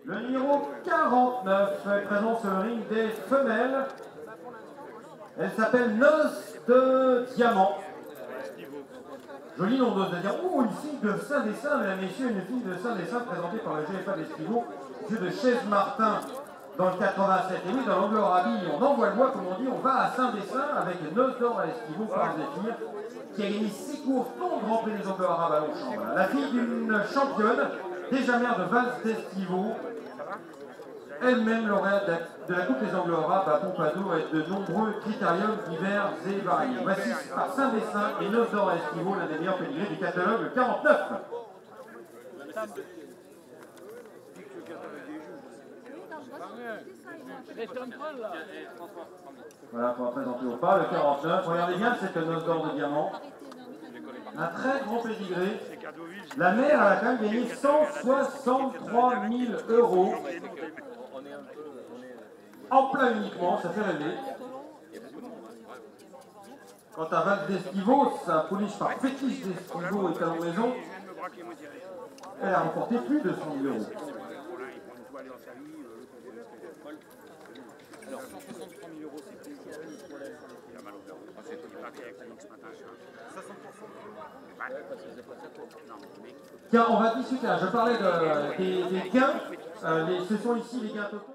Le numéro 49 est présent sur le ring des femelles. Elle s'appelle Noce de Diamant. Joli nom de diamant. Oh, une fille de Saint-Dessin, mesdames et messieurs, une fille de Saint-Dessin présentée par le GFA d'Estivaux, jeu de Chaise-Martin dans le 87. Et oui, dans l'angle Rabille, on envoie le bois, comme on dit, on va à Saint-Dessin avec Noce d'or à Estivaux par Zéphyr, qui a gagné 6 courses, dont le Grand Prix des Angles Arabes à Longchamp. Voilà. La fille d'une championne, déjà mère de Valse d'Estivaux, elle-même lauréate de la Coupe des Angles Arabes à Pompadour et de nombreux critériums divers et variés. Voici par Saint-Dessin et Noce d'or à Estivaux, l'un des meilleurs pédigrés du catalogue, le 49. Voilà, pour présenter au pas, le 49. Regardez bien cette Noce d'or de Diamant. Un très grand pédigré. La mère, elle a quand même gagné 163 000 €. En plat uniquement, ça fait rêver. Quant à Valse d'Estivaux, sa pouliche par Fétiche d'Estivaux est à la maison. Elle a remporté plus de 100 000 €. Alors 163 000 €, c'est plus. Tiens, on va discuter. Je parlais des gains. Ce sont ici les gains totaux.